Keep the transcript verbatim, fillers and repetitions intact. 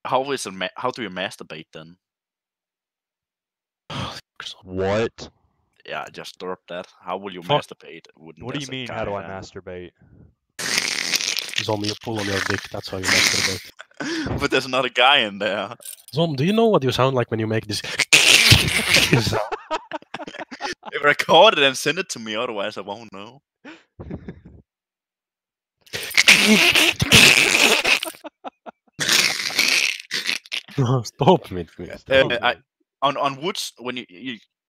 how is it? Ma how do you masturbate then? What? Yeah, I just thought that. How will you Fuck. masturbate? Wouldn't What do you as a mean? guy How do I have- masturbate? Zom, you pull on your dick. That's how you masturbate. But there's not a guy in there. Zom, do you know what you sound like when you make this? sound? Record it and send it to me, otherwise I won't know. No, stop me. Stop Uh, it. I, on on woods, when you, you